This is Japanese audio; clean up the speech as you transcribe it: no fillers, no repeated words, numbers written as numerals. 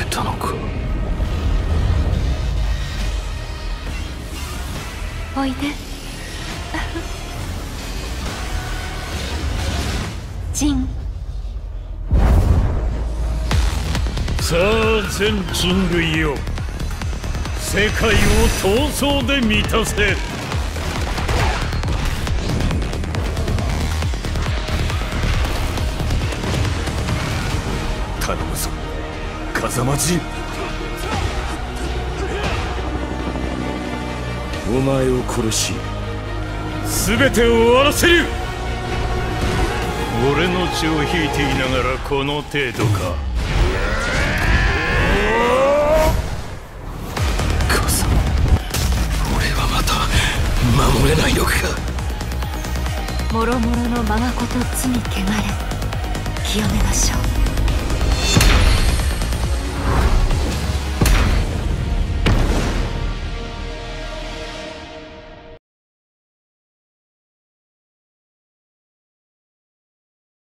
たのか。 おいでジン。 さあ全人類よ、世界を闘争で満たせ。 頼むぞ風間陣。お前を殺し全てを終わらせる。俺の血を引いていながらこの程度か。 風間、俺はまた守れないのか。 もろもろのままこと罪汚れ清めましょう。